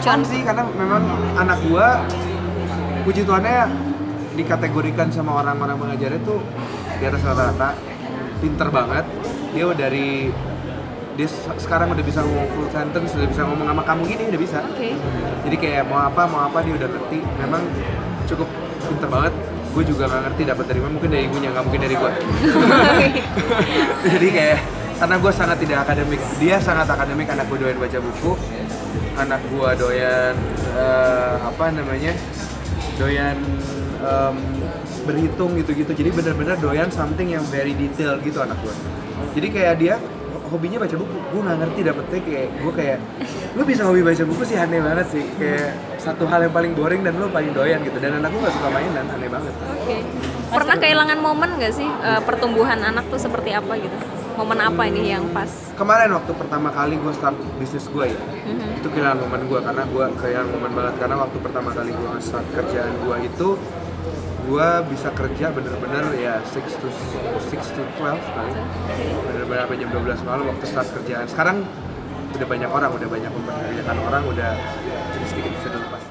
fun sih karena memang anak gua puji Tuhannya dikategorikan sama orang-orang pengajarnya tuh di atas rata-rata, pinter banget. Dia sekarang udah bisa ngomong full sentence, udah bisa ngomong sama kamu gini, udah bisa. Jadi kayak mau apa dia udah ngerti. Memang cukup pinter banget. Gue juga nggak ngerti dapat dari mana, mungkin dari ibunya, nggak mungkin dari gue. Jadi kayak karena gue sangat tidak akademik, dia sangat akademik. Anak gue doyan baca buku, anak gue doyan doyan berhitung gitu-gitu. Jadi benar-benar doyan something yang very detail gitu anak gue. Jadi kayak dia hobinya baca buku, gue nggak ngerti dapetnya kayak lu bisa hobi baca buku sih, aneh banget sih, kayak satu hal yang paling boring dan lu paling doyan gitu. Dan anak gue nggak suka mainan, aneh banget. Pernah kehilangan momen nggak sih pertumbuhan anak tuh seperti apa gitu? Momen apa ini yang pas? Kemarin waktu pertama kali gue start bisnis gue ya, itu kehilangan momen gue karena gue kehilangan momen banget karena waktu pertama kali gue start kerjaan gue itu gue bisa kerja bener-bener ya 6 to 12 kali, bener-bener sampai jam 12 malam waktu start kerjaan. Sekarang udah banyak orang, udah banyak memperkerjakan orang, udah sedikit bisa dilepas.